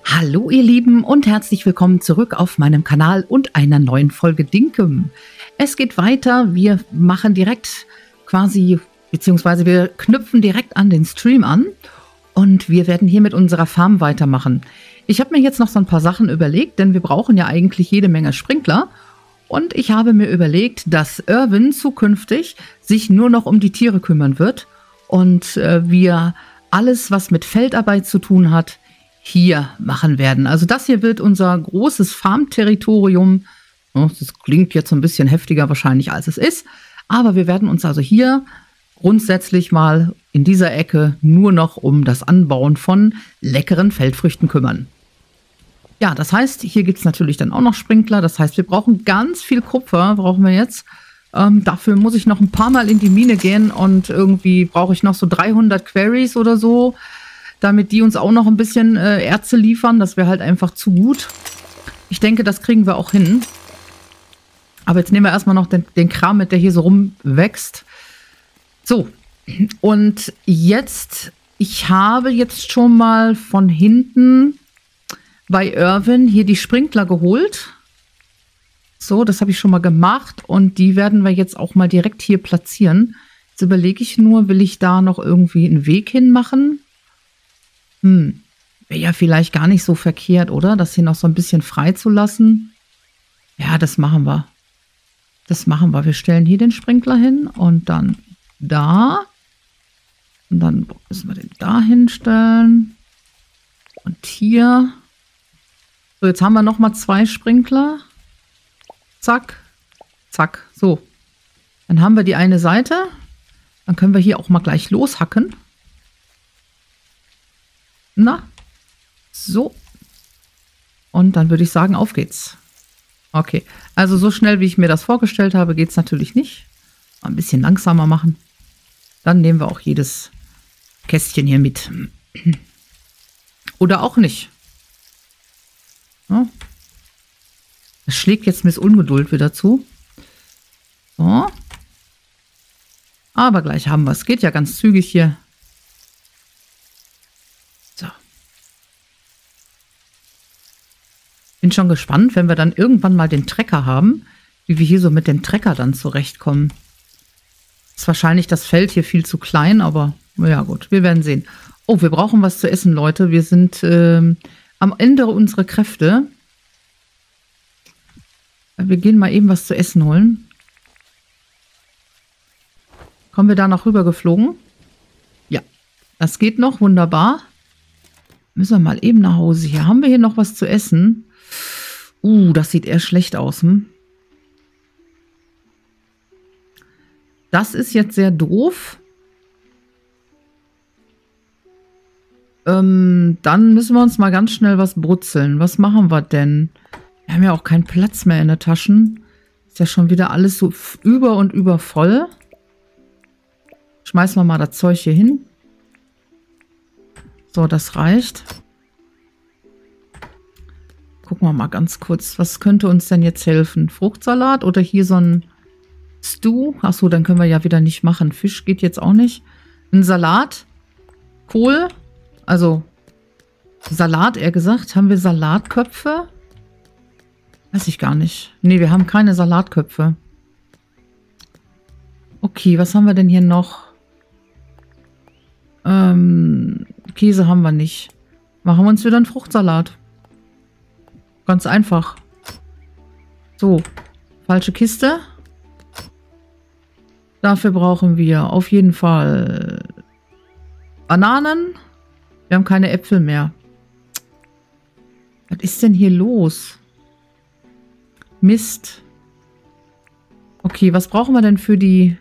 Hallo ihr Lieben und herzlich willkommen zurück auf meinem Kanal und einer neuen Folge Dinkum. Es geht weiter, wir machen direkt quasi, beziehungsweise wir knüpfen direkt an den Stream an und wir werden hier mit unserer Farm weitermachen. Ich habe mir jetzt noch so ein paar Sachen überlegt, denn wir brauchen ja eigentlich jede Menge Sprinkler. Und ich habe mir überlegt, dass Irwin zukünftig sich nur noch um die Tiere kümmern wird und wir alles, was mit Feldarbeit zu tun hat, hier machen werden. Also das hier wird unser großes Farmterritorium. Das klingt jetzt so ein bisschen heftiger wahrscheinlich, als es ist. Aber wir werden uns also hier grundsätzlich mal in dieser Ecke nur noch um das Anbauen von leckeren Feldfrüchten kümmern. Ja, das heißt, hier gibt es natürlich dann auch noch Sprinkler. Das heißt, wir brauchen ganz viel Kupfer, brauchen wir jetzt. Dafür muss ich noch ein paar Mal in die Mine gehen und irgendwie brauche ich noch so 300 Quarries oder so, damit die uns auch noch ein bisschen Erze liefern. Das wäre halt einfach zu gut. Ich denke, das kriegen wir auch hin. Aber jetzt nehmen wir erstmal noch den Kram mit, der hier so rumwächst. So, und jetzt, ich habe jetzt schon mal von hinten bei Irwin hier die Sprinkler geholt. So, das habe ich schon mal gemacht und die werden wir jetzt auch mal direkt hier platzieren. Jetzt überlege ich nur, will ich da noch irgendwie einen Weg hinmachen? Wäre ja vielleicht gar nicht so verkehrt, oder? Das hier noch so ein bisschen frei zu lassen. Ja, das machen wir. Das machen wir. Wir stellen hier den Sprinkler hin und dann da. Und dann müssen wir den da hinstellen. Und hier. So, jetzt haben wir noch mal 2 Sprinkler. Zack. Zack. So. Dann haben wir die eine Seite. Dann können wir hier auch mal gleich loshacken. Na, so. Und dann würde ich sagen, auf geht's. Okay, also so schnell, wie ich mir das vorgestellt habe, geht es natürlich nicht. Mal ein bisschen langsamer machen. Dann nehmen wir auch jedes Kästchen hier mit. Oder auch nicht. Ja. Das schlägt jetzt Miss Ungeduld wieder zu. So. Aber gleich haben wir es. Geht ja ganz zügig hier. Bin schon gespannt, wenn wir dann irgendwann mal den Trecker haben, wie wir hier so mit dem Trecker dann zurechtkommen. Ist wahrscheinlich das Feld hier viel zu klein, aber ja gut, wir werden sehen. Oh, wir brauchen was zu essen, Leute. Wir sind am Ende unserer Kräfte. Wir gehen mal eben was zu essen holen. Kommen wir da noch rüber geflogen? Ja, das geht noch, wunderbar. Müssen wir mal eben nach Hause. Hier haben wir hier noch was zu essen. Das sieht eher schlecht aus. Das ist jetzt sehr doof. Dann müssen wir uns mal ganz schnell was brutzeln. Was machen wir denn? Wir haben ja auch keinen Platz mehr in den Taschen. Ist ja schon wieder alles so über und über voll. Schmeißen wir mal das Zeug hier hin. So, das reicht. Gucken wir mal ganz kurz, was könnte uns denn jetzt helfen? Fruchtsalat oder hier so ein Stew? Achso, dann können wir ja wieder nicht machen. Fisch geht jetzt auch nicht. Ein Salat. Kohl. Also Salat, eher gesagt. Haben wir Salatköpfe? Weiß ich gar nicht. Nee, wir haben keine Salatköpfe. Okay, was haben wir denn hier noch? Käse haben wir nicht. Machen wir uns wieder einen Fruchtsalat. Ganz einfach. So, falsche Kiste. Dafür brauchen wir auf jeden Fall Bananen. Wir haben keine Äpfel mehr. Was ist denn hier los? Mist. Okay, was brauchen wir denn für die...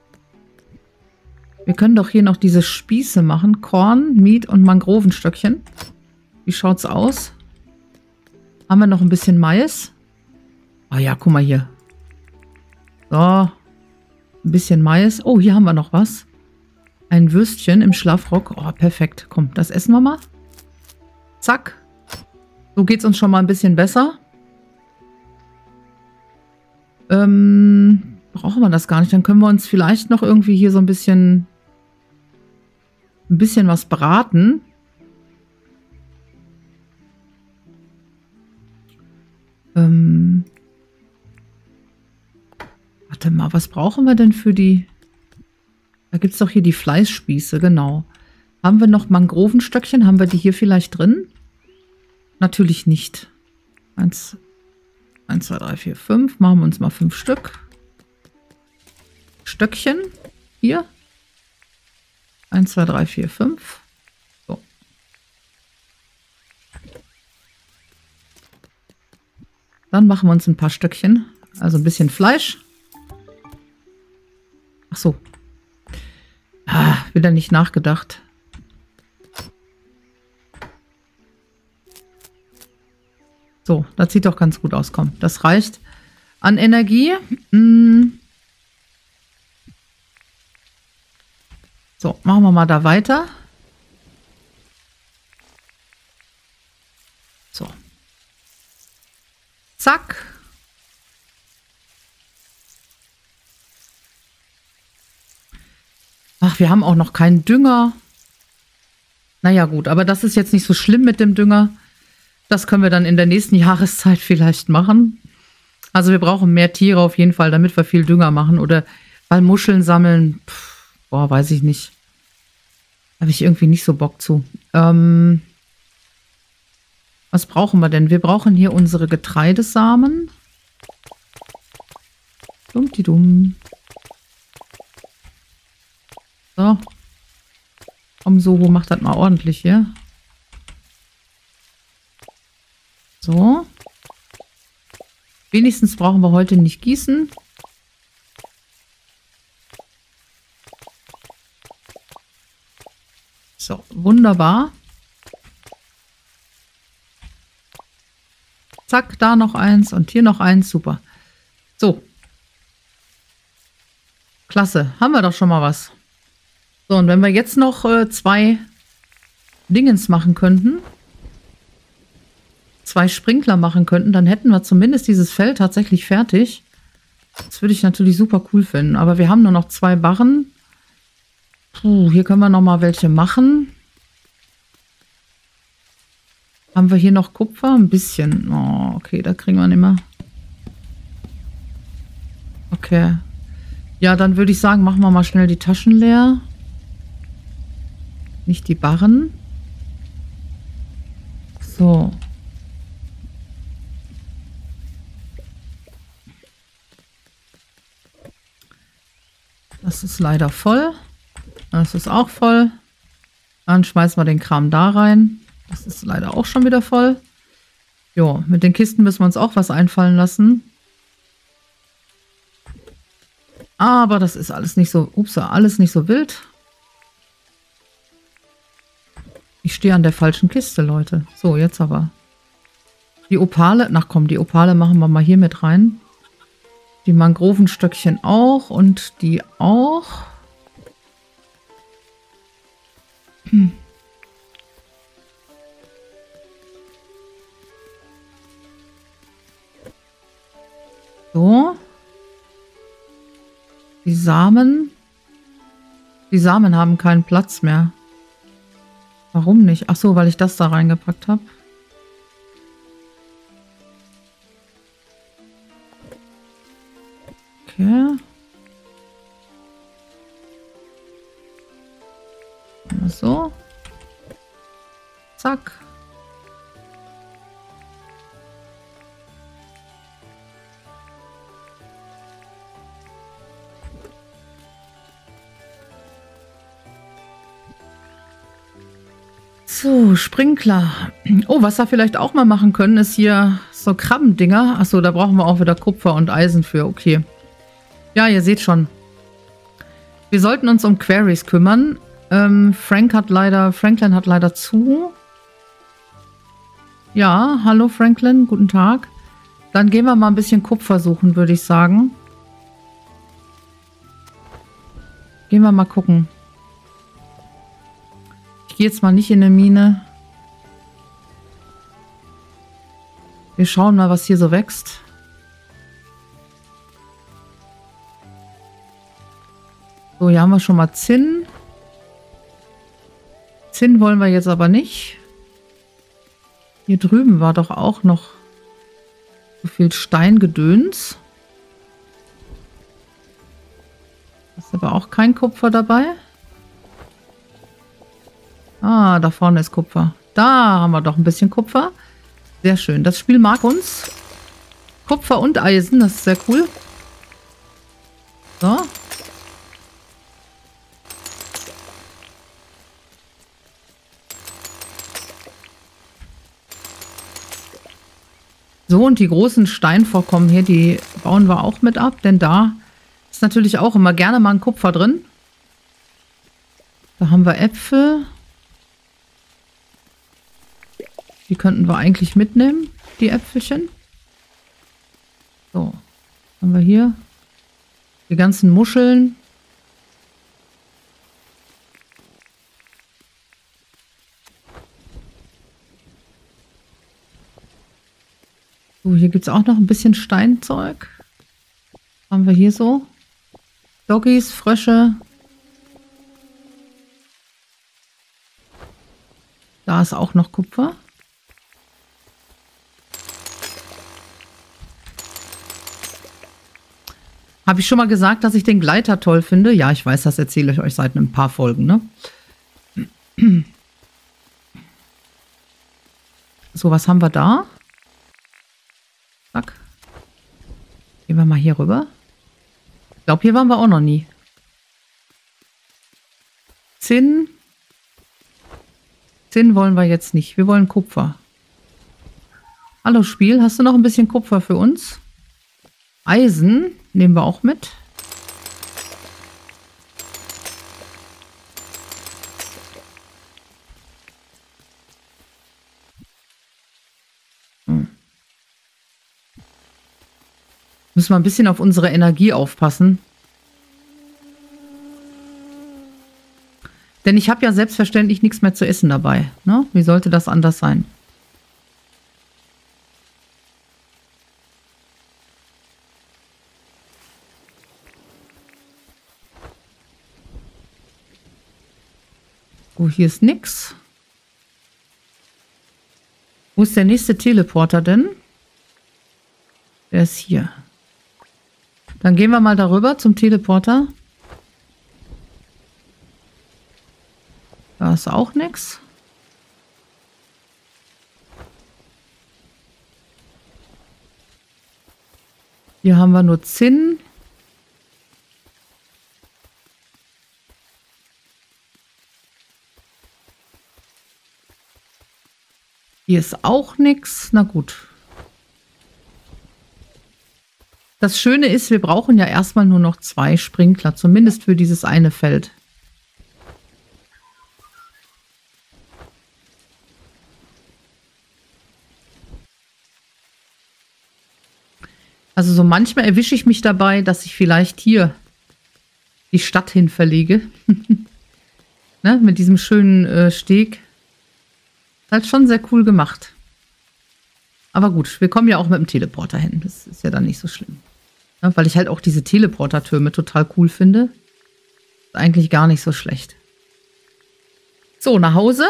Wir können doch hier noch diese Spieße machen. Korn, Miet und Mangrovenstöckchen. Wie schaut's aus? Haben wir noch ein bisschen Mais? Ah ja, guck mal hier. So. Ein bisschen Mais. Oh, hier haben wir noch was. Ein Würstchen im Schlafrock. Oh, perfekt. Komm, das essen wir mal. Zack. So geht's uns schon mal ein bisschen besser. Brauchen wir das gar nicht. Dann können wir uns vielleicht noch irgendwie hier so ein bisschen was braten. Warte mal, was brauchen wir denn für die... Da gibt es doch hier die Fleißspieße, genau. Haben wir noch Mangrovenstöckchen? Haben wir die hier vielleicht drin? Natürlich nicht. 1, 2, 3, 4, 5. Machen wir uns mal 5 Stück. Stöckchen. Hier. 1, 2, 3, 4, 5. So. Dann machen wir uns ein paar Stöckchen. Also ein bisschen Fleisch. Ach so. Ah, wieder nicht nachgedacht. So, das sieht doch ganz gut aus. Komm, das reicht an Energie. So, machen wir mal da weiter. So. Zack. Ach, wir haben auch noch keinen Dünger. Naja, gut, aber das ist jetzt nicht so schlimm mit dem Dünger. Das können wir dann in der nächsten Jahreszeit vielleicht machen. Also wir brauchen mehr Tiere auf jeden Fall, damit wir viel Dünger machen. Oder weil Muscheln sammeln, boah, weiß ich nicht. Habe ich irgendwie nicht so Bock zu. Was brauchen wir denn? Wir brauchen hier unsere Getreidesamen. Dummdidumm. So. Komm, Soho, macht das mal ordentlich hier. So. Wenigstens brauchen wir heute nicht gießen. So, wunderbar. Zack, da noch eins und hier noch eins. Super. So. Klasse. Haben wir doch schon mal was. So, und wenn wir jetzt noch 2 Dingens machen könnten, 2 Sprinkler machen könnten, dann hätten wir zumindest dieses Feld tatsächlich fertig. Das würde ich natürlich super cool finden. Aber wir haben nur noch 2 Barren. Puh, hier können wir noch mal welche machen. Haben wir hier noch Kupfer? Ein bisschen. Oh, okay, da kriegen wir nicht mehr. Okay. Ja, dann würde ich sagen, machen wir mal schnell die Taschen leer. Nicht die Barren. So. Das ist leider voll. Das ist auch voll. Dann schmeißen wir den Kram da rein. Das ist leider auch schon wieder voll. Jo, mit den Kisten müssen wir uns auch was einfallen lassen. Aber das ist alles nicht so, alles nicht so wild. Ich stehe an der falschen Kiste, Leute. So, jetzt aber. Die Opale, ach komm, die Opale machen wir mal hier mit rein. Die Mangrovenstöckchen auch und die auch. So. Die Samen. Die Samen haben keinen Platz mehr. Warum nicht? Ach so, weil ich das da reingepackt habe. Okay. So. Zack. So, Sprinkler. Oh, was wir vielleicht auch mal machen können, ist hier so Krabbendinger. Achso, da brauchen wir auch wieder Kupfer und Eisen für. Okay. Ja, ihr seht schon. Wir sollten uns um Quarries kümmern. Franklin hat leider zu. Ja, hallo Franklin, guten Tag. Dann gehen wir mal ein bisschen Kupfer suchen, würde ich sagen. Gehen wir mal gucken. Ich gehe jetzt mal nicht in eine Mine. Wir schauen mal, was hier so wächst. So, hier haben wir schon mal Zinn. Zinn wollen wir jetzt aber nicht. Hier drüben war doch auch noch so viel Steingedöns. Ist aber auch kein Kupfer dabei. Ah, da vorne ist Kupfer. Da haben wir doch ein bisschen Kupfer. Sehr schön. Das Spiel mag uns. Kupfer und Eisen, das ist sehr cool. So. So, und die großen Steinvorkommen hier, die bauen wir auch mit ab, denn da ist natürlich auch immer gerne mal ein Kupfer drin. Da haben wir Äpfel. Die könnten wir eigentlich mitnehmen, die Äpfelchen. So, haben wir hier die ganzen Muscheln. So, hier gibt es auch noch ein bisschen Steinzeug. Was haben wir hier so? Doggies, Frösche. Da ist auch noch Kupfer. Habe ich schon mal gesagt, dass ich den Gleiter toll finde? Ja, ich weiß, das erzähle ich euch seit ein paar Folgen, ne? So, was haben wir da? Zack. Gehen wir mal hier rüber. Ich glaube, hier waren wir auch noch nie. Zinn. Zinn wollen wir jetzt nicht. Wir wollen Kupfer. Hallo Spiel, hast du noch ein bisschen Kupfer für uns? Eisen nehmen wir auch mit. Müssen wir ein bisschen auf unsere Energie aufpassen. Denn ich habe ja selbstverständlich nichts mehr zu essen dabei. Ne? Wie sollte das anders sein? Oh, hier ist nix. Wo ist der nächste Teleporter denn? Der ist hier. Dann gehen wir mal darüber zum Teleporter. Da ist auch nichts. Hier haben wir nur Zinn. Hier ist auch nichts. Na gut. Das Schöne ist, wir brauchen ja erstmal nur noch 2 Sprinkler, zumindest für dieses eine Feld. Also so manchmal erwische ich mich dabei, dass ich vielleicht hier die Stadt hin verlege. Ne, mit diesem schönen Steg. Halt schon sehr cool gemacht. Aber gut, wir kommen ja auch mit dem Teleporter hin. Das ist ja dann nicht so schlimm. Ja, weil ich halt auch diese Teleportertürme total cool finde. Ist eigentlich gar nicht so schlecht. So, nach Hause.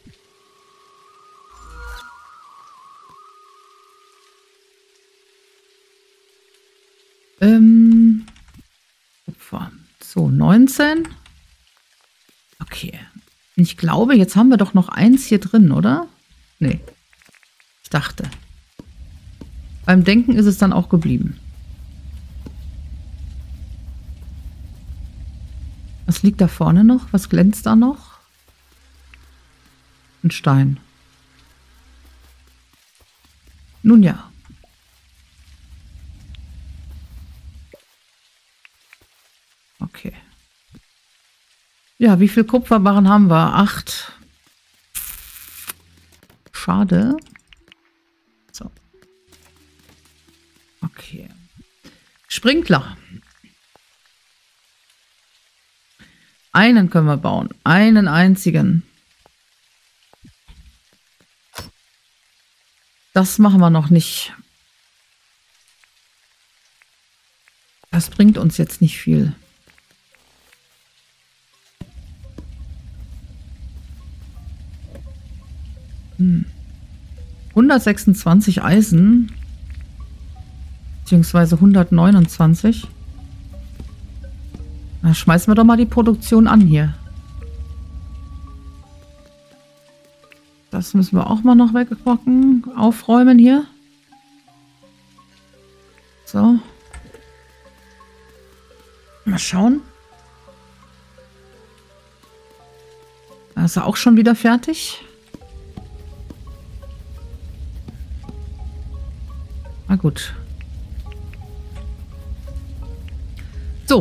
So, 19. Okay. Ich glaube, jetzt haben wir doch noch 1 hier drin, oder? Nee. Ich dachte. Beim Denken ist es dann auch geblieben. Was liegt da vorne noch? Was glänzt da noch? Ein Stein. Nun ja. Okay. Ja, wie viel Kupferbarren haben wir? 8. Schade. So. Okay. Sprinkler. Einen können wir bauen. Einen einzigen. Das machen wir noch nicht. Das bringt uns jetzt nicht viel. 126 Eisen. Beziehungsweise 129. Na, schmeißen wir doch mal die Produktion an hier. Das müssen wir auch mal noch wegpacken. Aufräumen hier. So. Mal schauen. Da ist er auch schon wieder fertig. Na gut. So.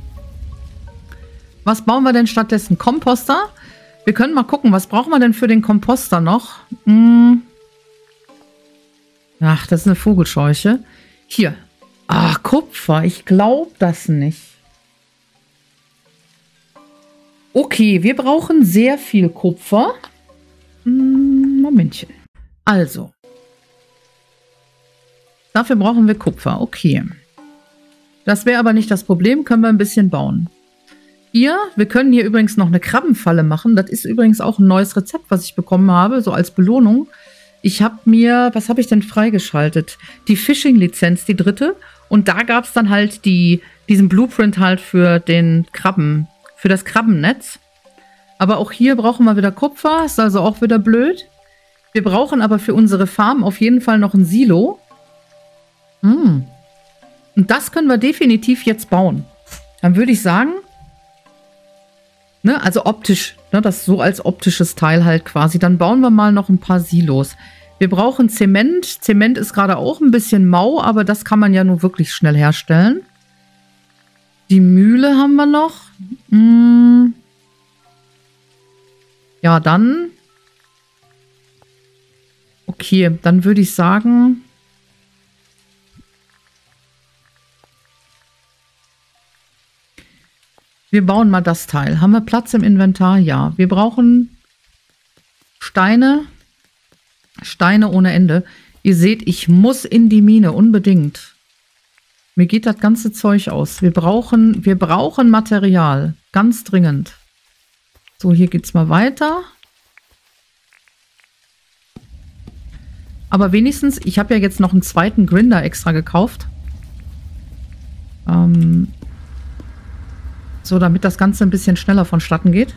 Was bauen wir denn stattdessen? Komposter? Wir können mal gucken, was brauchen wir denn für den Komposter noch? Ach, das ist eine Vogelscheuche. Hier. Ach, Kupfer. Ich glaube das nicht. Okay, wir brauchen sehr viel Kupfer. Momentchen. Also. Dafür brauchen wir Kupfer. Okay. Das wäre aber nicht das Problem. Können wir ein bisschen bauen. Hier, wir können hier übrigens noch eine Krabbenfalle machen. Das ist übrigens auch ein neues Rezept, was ich bekommen habe, so als Belohnung. Ich habe mir, was habe ich denn freigeschaltet? Die Fishing-Lizenz, die 3. Und da gab es dann halt diesen Blueprint halt für den Krabben, für das Krabbennetz. Aber auch hier brauchen wir wieder Kupfer, ist also auch wieder blöd. Wir brauchen aber für unsere Farm auf jeden Fall noch ein Silo. Und das können wir definitiv jetzt bauen. Dann würde ich sagen, ne, also optisch, ne, das so als optisches Teil halt quasi. Dann bauen wir mal noch ein paar Silos. Wir brauchen Zement. Zement ist gerade auch ein bisschen mau, aber das kann man ja nur wirklich schnell herstellen. Die Mühle haben wir noch. Ja, dann. Okay, dann würde ich sagen, wir bauen mal das Teil. Haben wir Platz im Inventar? Ja. Wir brauchen Steine. Steine ohne Ende. Ihr seht, ich muss in die Mine, unbedingt. Mir geht das ganze Zeug aus. Wir brauchen Material. Ganz dringend. So, hier geht's mal weiter. Aber wenigstens, ich habe ja jetzt noch einen zweiten Grinder extra gekauft. So, damit das Ganze ein bisschen schneller vonstatten geht.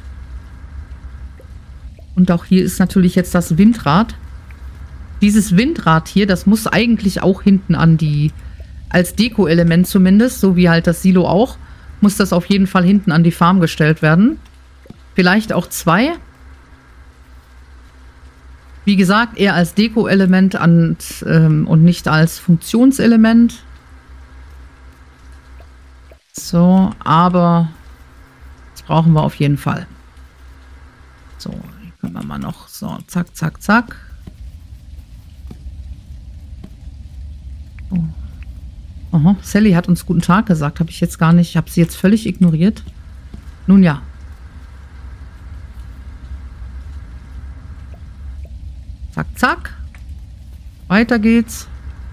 Und auch hier ist natürlich jetzt das Windrad. Dieses Windrad hier, das muss eigentlich auch hinten an die, als Deko-Element zumindest, so wie halt das Silo auch, muss das auf jeden Fall hinten an die Farm gestellt werden. Vielleicht auch 2. Wie gesagt, eher als Deko-Element und nicht als Funktionselement. So, aber das brauchen wir auf jeden Fall. So, hier können wir mal noch so, zack, zack, zack. Oh. Aha, Sally hat uns guten Tag gesagt. Habe ich jetzt gar nicht, ich habe sie jetzt völlig ignoriert. Nun ja. Zack, zack. Weiter geht's.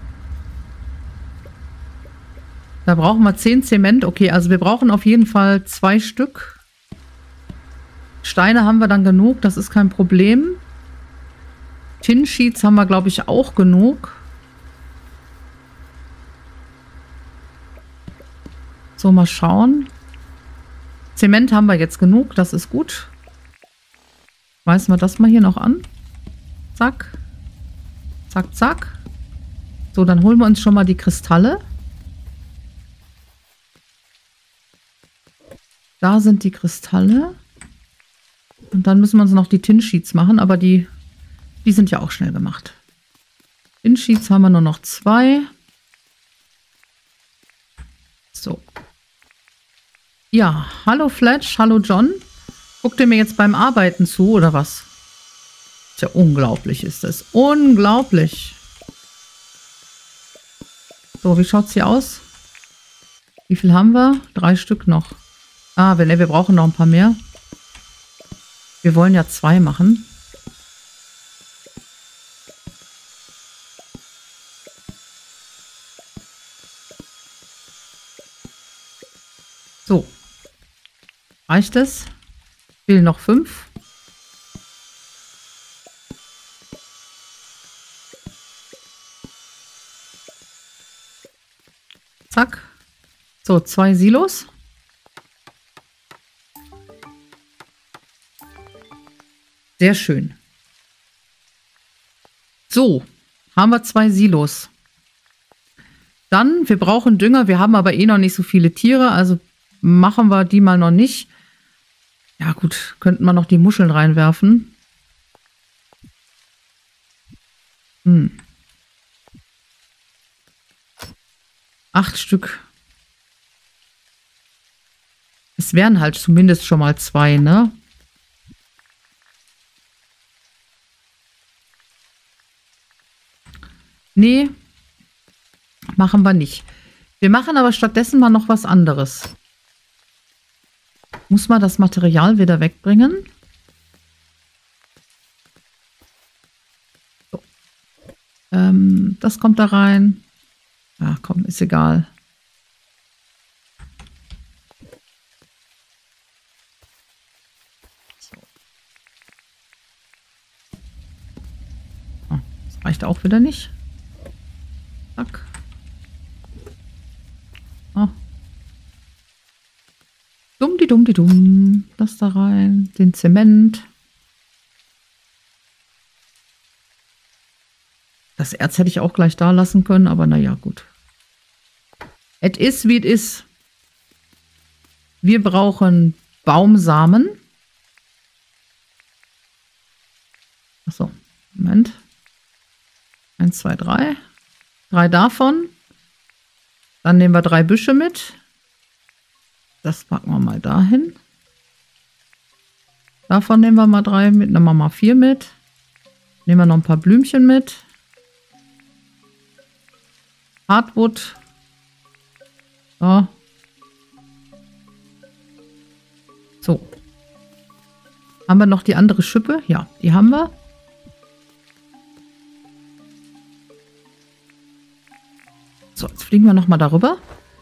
Da brauchen wir 10 Zement. Okay, also wir brauchen auf jeden Fall 2 Stück. Steine haben wir dann genug, das ist kein Problem. Tin-Sheets haben wir, glaube ich, auch genug. So, mal schauen. Zement haben wir jetzt genug, das ist gut. Schmeißen wir das mal hier noch an. Zack. Zack, zack. So, dann holen wir uns schon mal die Kristalle. Da sind die Kristalle. Und dann müssen wir uns noch die Tin-Sheets machen, aber die sind ja auch schnell gemacht. Tin-Sheets haben wir nur noch 2. So. Ja, hallo Fletch, hallo John. Guckt ihr mir jetzt beim Arbeiten zu, oder was? Ist ja unglaublich, ist das. Unglaublich. So, wie schaut es hier aus? Wie viel haben wir? 3 Stück noch. Ah, wir brauchen noch ein paar mehr. Wir wollen ja 2 machen. So. Reicht es? Fehlen noch 5. Zack. So, 2 Silos. Sehr schön. So, haben wir 2 Silos. Dann, wir brauchen Dünger. Wir haben aber eh noch nicht so viele Tiere, also machen wir die mal noch nicht. Ja gut, könnten wir noch die Muscheln reinwerfen. 8 Stück. Es wären halt zumindest schon mal 2, ne? Nee, machen wir nicht. Wir machen aber stattdessen mal noch was anderes. Muss man das Material wieder wegbringen? So. Das kommt da rein. Ja, komm, ist egal. So. Oh, das reicht auch wieder nicht. Zack. Oh. Dumm. Das da rein. Den Zement. Das Erz hätte ich auch gleich da lassen können, aber naja, gut. Es ist, wie es ist. Wir brauchen Baumsamen. Achso, Moment. 1, 2, 3. 3 davon. Dann nehmen wir 3 Büsche mit. Das packen wir mal dahin. Davon nehmen wir mal 3 mit. Nehmen wir mal 4 mit. Nehmen wir noch ein paar Blümchen mit. Hardwood. So. So. Haben wir noch die andere Schippe? Ja, die haben wir. So, jetzt fliegen wir nochmal darüber.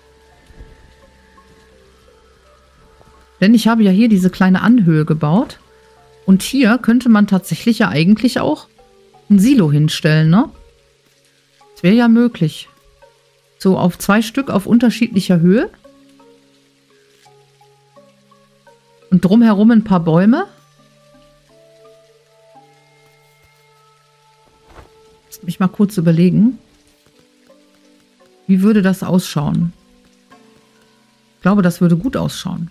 Denn ich habe ja hier diese kleine Anhöhe gebaut. Und hier könnte man tatsächlich ja eigentlich auch ein Silo hinstellen, ne? Das wäre ja möglich. So, auf 2 Stück auf unterschiedlicher Höhe. Und drumherum ein paar Bäume. Lass mich mal kurz überlegen. Wie würde das ausschauen? Ich glaube, das würde gut ausschauen.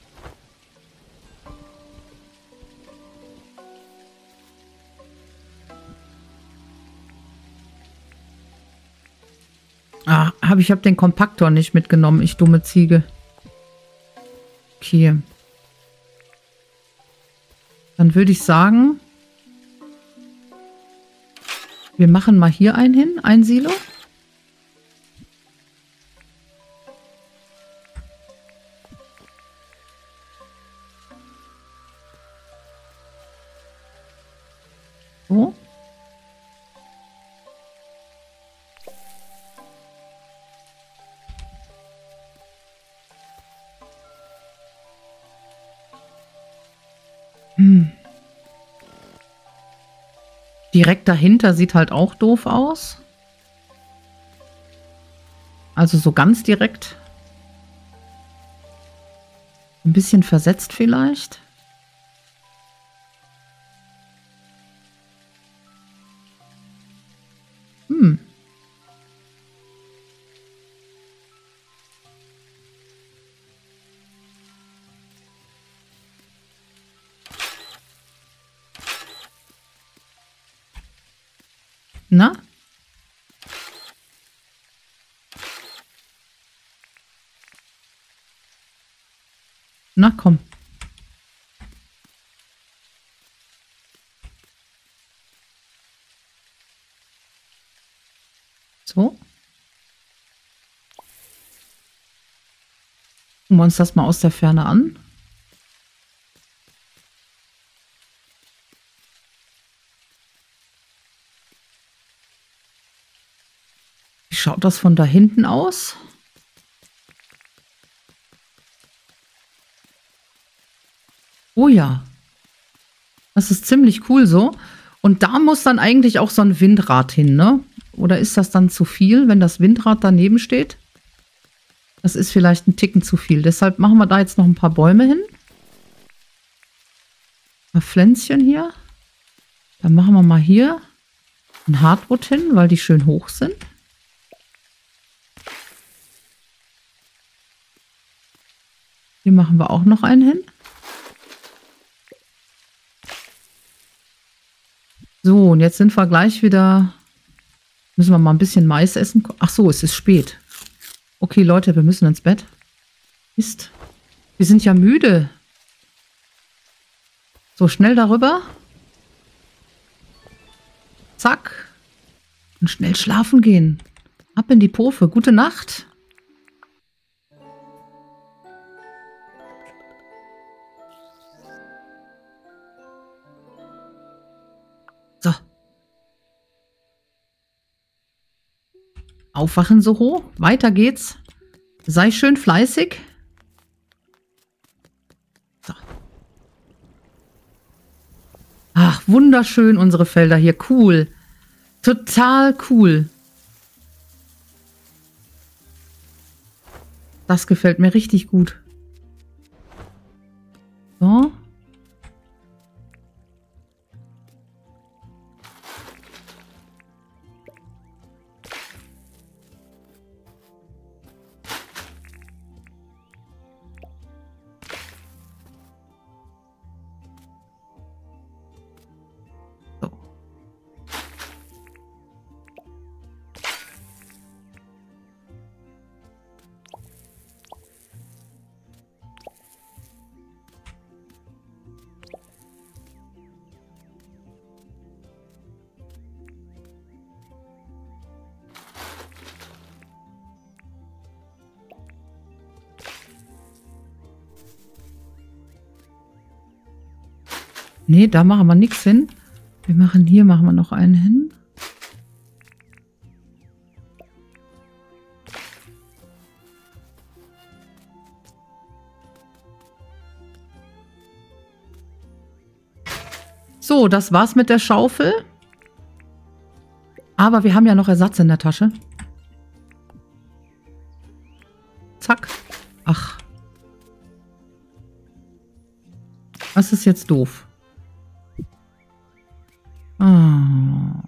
Ah, ich habe den Kompaktor nicht mitgenommen, ich dumme Ziege. Okay. Dann würde ich sagen, wir machen mal hier einen hin, ein Silo. So. Direkt dahinter sieht halt auch doof aus. Also so ganz direkt. Ein bisschen versetzt vielleicht. Na? Na komm. So. Gucken wir uns das mal aus der Ferne an. Wie schaut das von da hinten aus? Oh ja. Das ist ziemlich cool so. Und da muss dann eigentlich auch so ein Windrad hin, ne? Oder ist das dann zu viel, wenn das Windrad daneben steht? Das ist vielleicht ein Ticken zu viel. Deshalb machen wir da jetzt noch ein paar Bäume hin. Ein paar Pflänzchen hier. Dann machen wir mal hier ein Hardwood hin, weil die schön hoch sind. Hier machen wir auch noch einen hin. So, und jetzt sind wir gleich wieder... Müssen wir mal ein bisschen Mais essen? Ach so, es ist spät. Okay, Leute, wir müssen ins Bett. Mist. Wir sind ja müde. So, schnell darüber. Zack. Und schnell schlafen gehen. Ab in die Pofe. Gute Nacht. So. Aufwachen, Soho. Weiter geht's. Sei schön fleißig. So. Ach, wunderschön unsere Felder hier. Cool. Total cool. Das gefällt mir richtig gut. So. Nee, da machen wir nichts hin. Machen wir noch einen hin. So, das war's mit der Schaufel. Aber wir haben ja noch Ersatz in der Tasche. Zack. Ach. Das ist jetzt doof. Ah.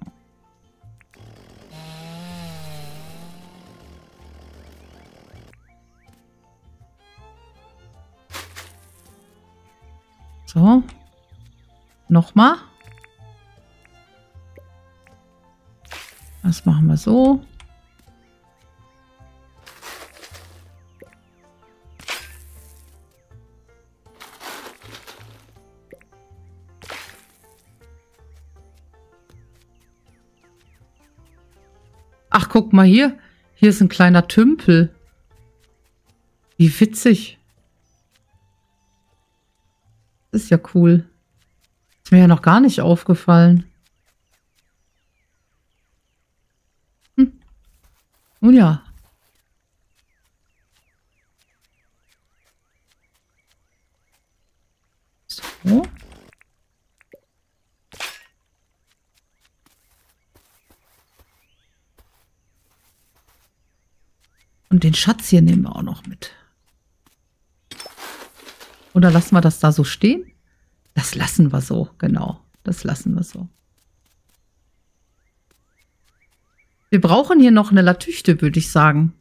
So. Nochmal. Das machen wir so. Ach, guck mal hier. Hier ist ein kleiner Tümpel. Wie witzig. Das ist ja cool. Ist mir ja noch gar nicht aufgefallen. Nun ja. So. Und den Schatz hier nehmen wir auch noch mit. Oder lassen wir das da so stehen? Das lassen wir so, genau. Das lassen wir so. Wir brauchen hier noch eine Latüchte, würde ich sagen.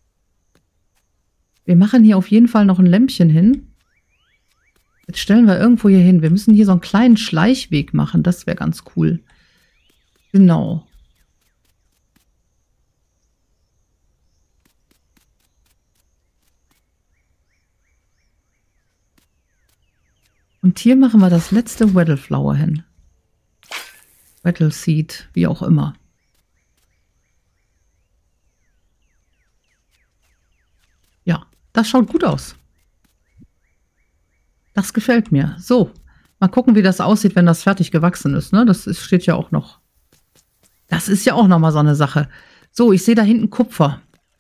Wir machen hier auf jeden Fall noch ein Lämpchen hin. Jetzt stellen wir irgendwo hier hin. Wir müssen hier so einen kleinen Schleichweg machen. Das wäre ganz cool. Genau. Und hier machen wir das letzte Weddle-Flower hin. Weddle-Seed, wie auch immer. Ja, das schaut gut aus. Das gefällt mir. So, mal gucken, wie das aussieht, wenn das fertig gewachsen ist. Ne? Das steht ja auch noch. Das ist ja auch noch mal so eine Sache. So, ich sehe da hinten Kupfer.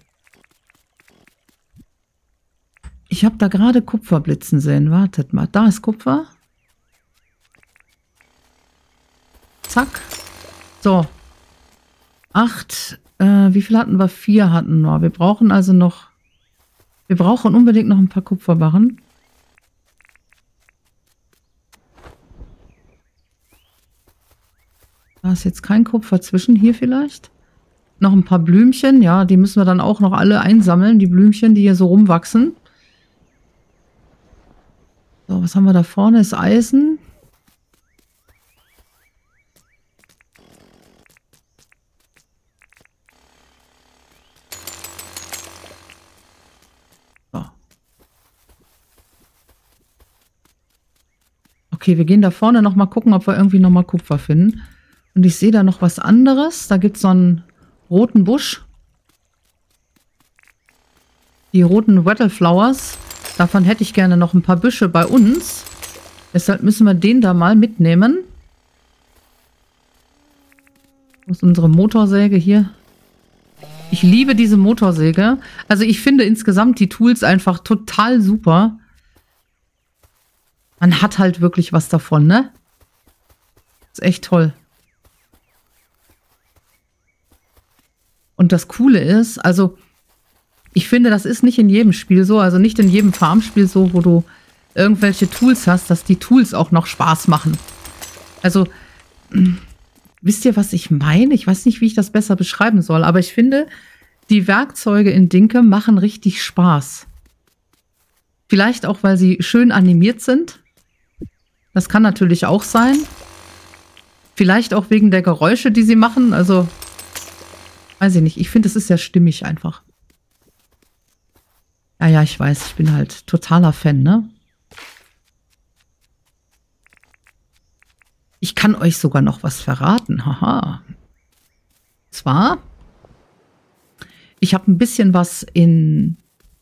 Ich habe da gerade Kupfer blitzen sehen. Wartet mal, da ist Kupfer. Zack. So. 8. Wie viel hatten wir? 4 hatten wir. Wir brauchen also noch... Wir brauchen unbedingt noch ein paar Kupferbarren. ist jetzt kein Kupfer zwischen hier vielleicht. Noch ein paar Blümchen. Ja, die müssen wir dann auch noch alle einsammeln. Die Blümchen, die hier so rumwachsen. So, was haben wir da vorne? Ist Eisen. So. Okay, wir gehen da vorne noch mal gucken, ob wir irgendwie noch mal Kupfer finden. Und ich sehe da noch was anderes. Da gibt es so einen roten Busch. Die roten Wettleflowers. Davon hätte ich gerne noch ein paar Büsche bei uns. Deshalb müssen wir den da mal mitnehmen. Wo ist unsere Motorsäge hier? Ich liebe diese Motorsäge. Also ich finde insgesamt die Tools einfach total super. Man hat halt wirklich was davon, ne? Ist echt toll. Und das Coole ist, also ich finde, das ist nicht in jedem Spiel so, also nicht in jedem Farmspiel so, wo du irgendwelche Tools hast, dass die Tools auch noch Spaß machen. Also, wisst ihr, was ich meine? Ich weiß nicht, wie ich das besser beschreiben soll, aber ich finde, die Werkzeuge in Dinkum machen richtig Spaß. Vielleicht auch, weil sie schön animiert sind. Das kann natürlich auch sein. Vielleicht auch wegen der Geräusche, die sie machen, also weiß ich nicht. Ich finde, es ist sehr stimmig einfach. Ja, ich weiß, ich bin halt totaler Fan, ne? Ich kann euch sogar noch was verraten, haha. Zwar, ich habe ein bisschen was im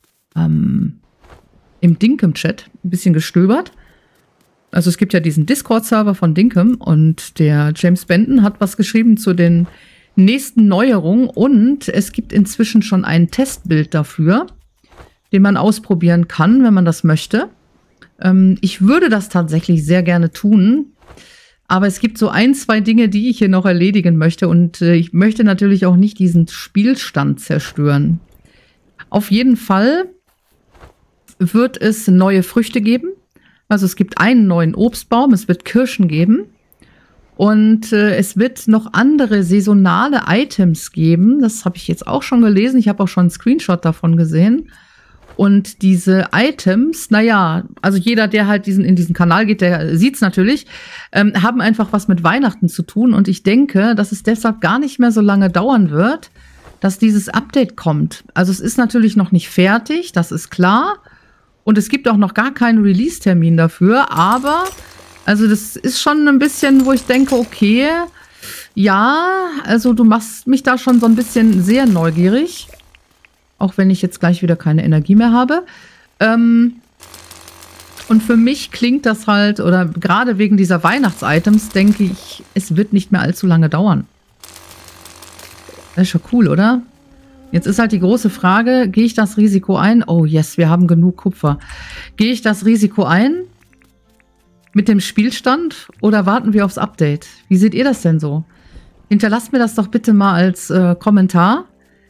Dinkum-Chat ein bisschen gestöbert. Also es gibt ja diesen Discord-Server von Dinkum und der James Benton hat was geschrieben zu den nächsten Neuerungen und es gibt inzwischen schon ein Testbild dafür, den man ausprobieren kann, wenn man das möchte. Ich würde das tatsächlich sehr gerne tun, aber es gibt so ein, zwei Dinge, die ich hier noch erledigen möchte und ich möchte natürlich auch nicht diesen Spielstand zerstören. Auf jeden Fall wird es neue Früchte geben. Also es gibt einen neuen Obstbaum, es wird Kirschen geben. Und es wird noch andere saisonale Items geben. Das habe ich jetzt auch schon gelesen. Ich habe auch schon einen Screenshot davon gesehen. Und diese Items, naja, also jeder, der halt in diesen Kanal geht, der sieht es natürlich, haben einfach was mit Weihnachten zu tun. Und ich denke, dass es deshalb gar nicht mehr so lange dauern wird, dass dieses Update kommt. Also es ist natürlich noch nicht fertig, das ist klar. Und es gibt auch noch gar keinen Release-Termin dafür. Aber, also das ist schon ein bisschen, wo ich denke, okay, ja, also du machst mich da schon so ein bisschen sehr neugierig. Auch wenn ich jetzt gleich wieder keine Energie mehr habe. Und für mich klingt das halt, oder gerade wegen dieser Weihnachts-Items, denke ich, es wird nicht mehr allzu lange dauern. Das ist schon cool, oder? Jetzt ist halt die große Frage, gehe ich das Risiko ein? Oh yes, wir haben genug Kupfer. Gehe ich das Risiko ein mit dem Spielstand oder warten wir aufs Update? Wie seht ihr das denn so? Hinterlasst mir das doch bitte mal als Kommentar.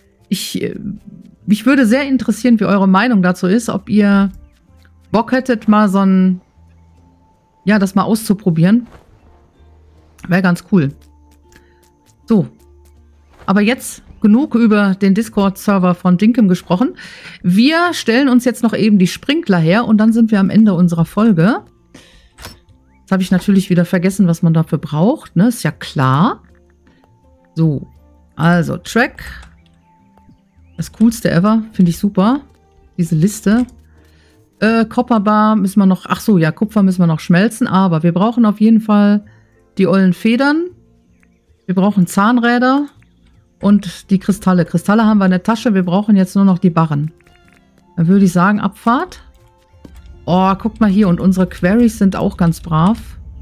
Mich würde sehr interessieren, wie eure Meinung dazu ist, ob ihr Bock hättet, mal so ein, ja, das mal auszuprobieren. Wäre ganz cool. So. Aber jetzt genug über den Discord-Server von Dinkum gesprochen. Wir stellen uns jetzt noch eben die Sprinkler her und dann sind wir am Ende unserer Folge. Jetzt habe ich natürlich wieder vergessen, was man dafür braucht, ne? Ist ja klar. So. Also, Track. Das coolste ever. Finde ich super. Diese Liste. Copperbar müssen wir noch... Ach so, ja, Kupfer müssen wir noch schmelzen. Aber wir brauchen auf jeden Fall die ollen Federn. Wir brauchen Zahnräder. Und die Kristalle. Kristalle haben wir in der Tasche. Wir brauchen jetzt nur noch die Barren. Dann würde ich sagen, Abfahrt. Oh, guckt mal hier. Und unsere Quarries sind auch ganz brav.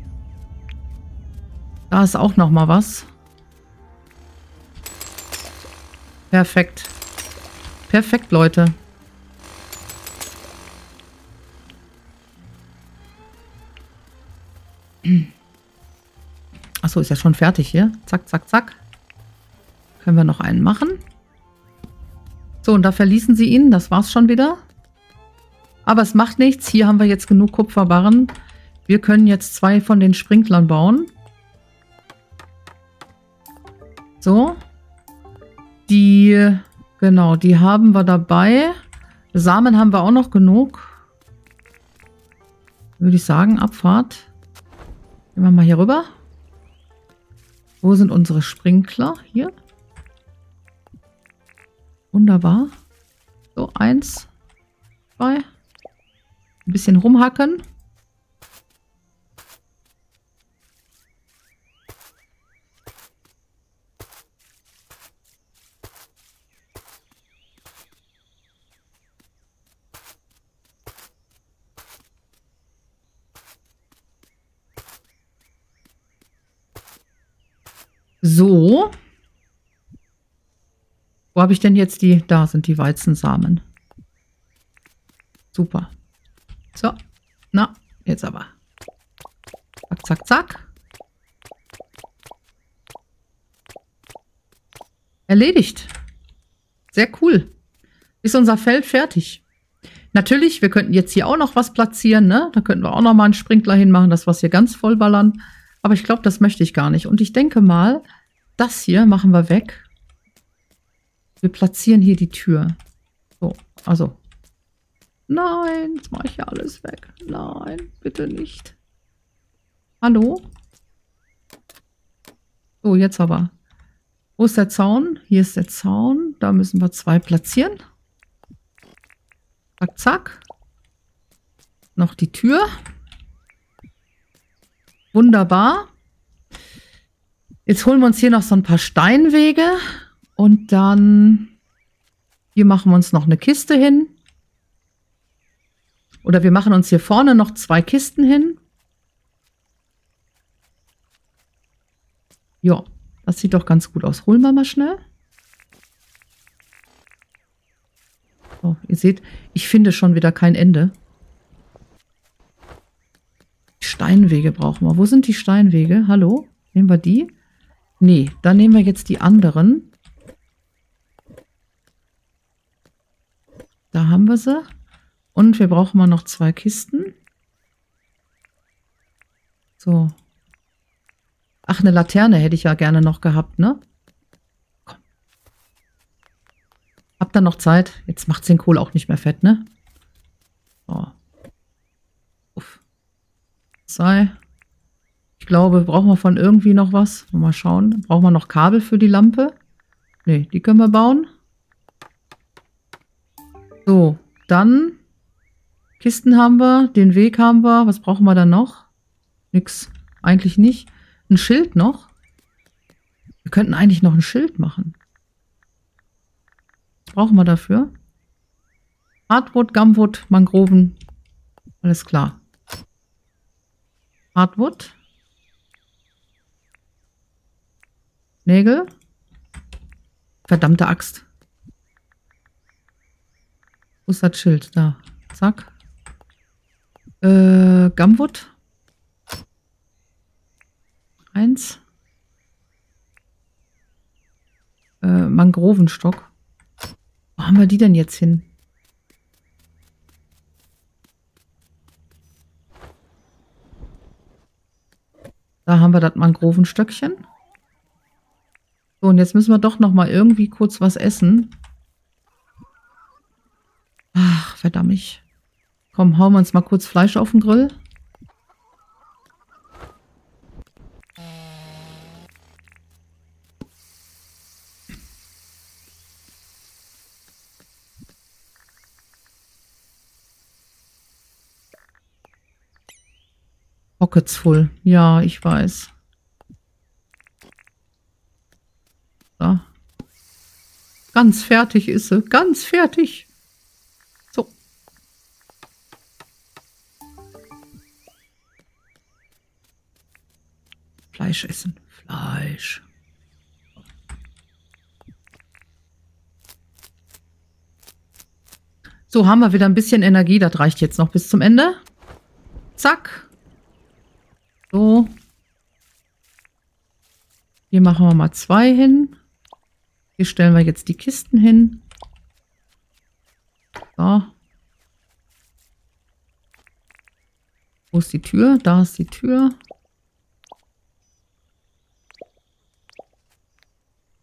Da ist auch noch mal was. Perfekt. Perfekt, Leute. Achso, ist ja schon fertig hier. Zack, zack, zack. Können wir noch einen machen. So, und da verließen sie ihn. Das war's schon wieder. Aber es macht nichts. Hier haben wir jetzt genug Kupferbarren. Wir können jetzt 2 von den Sprinklern bauen. So. Genau, die haben wir dabei. Samen haben wir auch noch genug. Würde ich sagen, Abfahrt. Gehen wir mal hier rüber. Wo sind unsere Sprinkler? Hier. Wunderbar. So, 1, 2. Ein bisschen rumhacken. So. Wo habe ich denn jetzt die? Da sind die Weizensamen. Super. So. Na, jetzt aber. Zack, zack, zack. Erledigt. Sehr cool. Ist unser Feld fertig. Natürlich, wir könnten jetzt hier auch noch was platzieren, ne? Da könnten wir auch noch mal einen Sprinkler hinmachen, dass wir es hier ganz voll ballern. Aber ich glaube, das möchte ich gar nicht. Und ich denke mal, das hier machen wir weg. Wir platzieren hier die Tür. So, also. Nein, jetzt mache ich ja alles weg. Nein, bitte nicht. Hallo? So, jetzt aber. Wo ist der Zaun? Hier ist der Zaun. Da müssen wir 2 platzieren. Zack, zack. Noch die Tür. Wunderbar. Jetzt holen wir uns hier noch so ein paar Steinwege. Und dann hier machen wir uns noch eine Kiste hin. Oder wir machen uns hier vorne noch 2 Kisten hin. Ja, das sieht doch ganz gut aus. Holen wir mal schnell. So, ihr seht, ich finde schon wieder kein Ende. Steinwege brauchen wir. Wo sind die Steinwege? Hallo? Nehmen wir die? Nee, dann nehmen wir jetzt die anderen. Da haben wir sie. Und wir brauchen mal noch 2 Kisten. So. Ach, eine Laterne hätte ich ja gerne noch gehabt, ne? Komm. Habt ihr noch Zeit? Jetzt macht den Kohl auch nicht mehr fett, ne? So. Uff. 2. Ich glaube, brauchen wir von irgendwie noch was. Mal schauen. Brauchen wir noch Kabel für die Lampe? Ne, die können wir bauen. So, dann Kisten haben wir, den Weg haben wir. Was brauchen wir dann noch? Nix. Eigentlich nicht. Ein Schild noch. Wir könnten eigentlich noch ein Schild machen. Was brauchen wir dafür? Hardwood, Gumwood, Mangroven. Alles klar. Hardwood. Nägel. Verdammte Axt. Wo ist das Schild? Da. Zack. Gumwood. 1. Mangrovenstock. Wo haben wir die denn jetzt hin? Da haben wir das Mangrovenstöckchen. So, und jetzt müssen wir doch noch mal irgendwie kurz was essen. Ach, verdammt. Komm, hauen wir uns mal kurz Fleisch auf den Grill. Pockets full. Ja, ich weiß. So. Ganz fertig ist sie. Ganz fertig. So. Fleisch essen. Fleisch. So, haben wir wieder ein bisschen Energie. Das reicht jetzt noch bis zum Ende. Zack. So. Hier machen wir mal 2 hin. Hier stellen wir jetzt die Kisten hin. So. Wo ist die Tür? Da ist die Tür.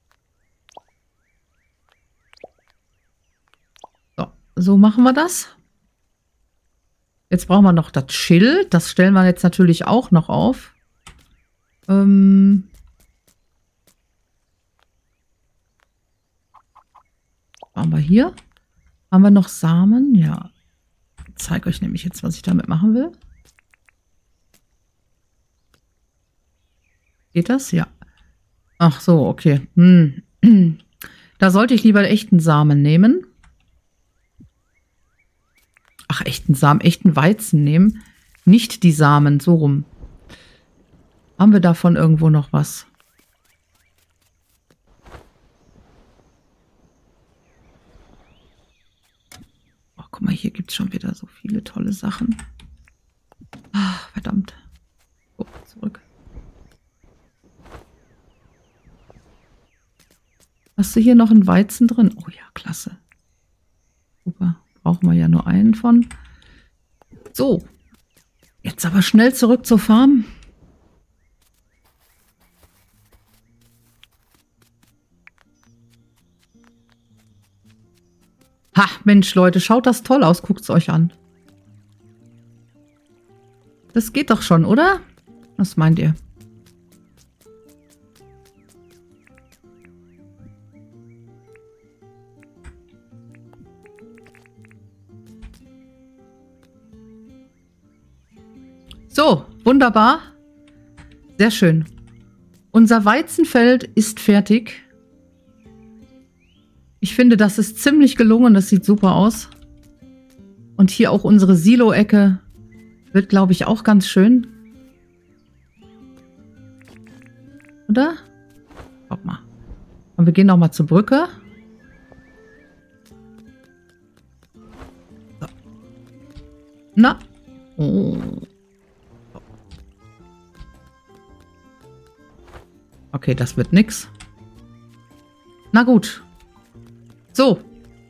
so machen wir das. Jetzt brauchen wir noch das Schild. Das stellen wir jetzt natürlich auch noch auf. Waren wir hier? Haben wir noch Samen? Ja. Ich zeige euch nämlich jetzt, was ich damit machen will. Geht das? Ja. Ach so, okay. Da sollte ich lieber echten Samen nehmen. Ach, echten Samen, echten Weizen nehmen. Nicht die Samen, so rum. Haben wir davon irgendwo noch was? Oh, guck mal, hier gibt es schon wieder so viele tolle Sachen. Ach, verdammt. Oh, zurück. Hast du hier noch einen Weizen drin? Oh ja, klasse. Super. Brauchen wir ja nur einen von. So. Jetzt aber schnell zurück zur Farm. Ha, Mensch, Leute, schaut das toll aus. Guckt es euch an. Das geht doch schon, oder? Was meint ihr? So, wunderbar. Sehr schön. Unser Weizenfeld ist fertig. Ich finde, das ist ziemlich gelungen. Das sieht super aus. Und hier auch unsere Silo-Ecke wird, glaube ich, auch ganz schön. Oder? Guck mal. Und wir gehen noch mal zur Brücke. So. Na. Oh. Okay, das wird nix. Na gut. So.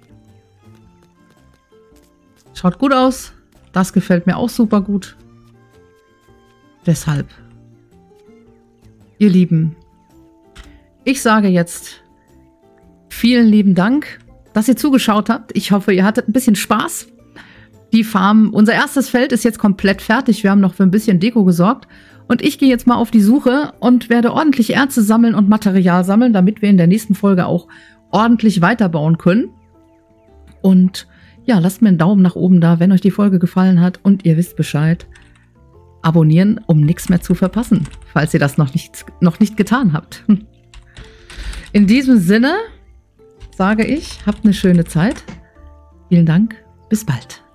Schaut gut aus. Das gefällt mir auch super gut. Deshalb. Ihr Lieben. Ich sage jetzt vielen lieben Dank, dass ihr zugeschaut habt. Ich hoffe, ihr hattet ein bisschen Spaß. Die Farm, unser erstes Feld ist jetzt komplett fertig. Wir haben noch für ein bisschen Deko gesorgt. Und ich gehe jetzt mal auf die Suche und werde ordentlich Erze sammeln und Material sammeln, damit wir in der nächsten Folge auch ordentlich weiterbauen können. Und ja, lasst mir einen Daumen nach oben da, wenn euch die Folge gefallen hat und ihr wisst Bescheid. Abonnieren, um nichts mehr zu verpassen, falls ihr das noch nicht getan habt. In diesem Sinne sage ich, habt eine schöne Zeit. Vielen Dank, bis bald.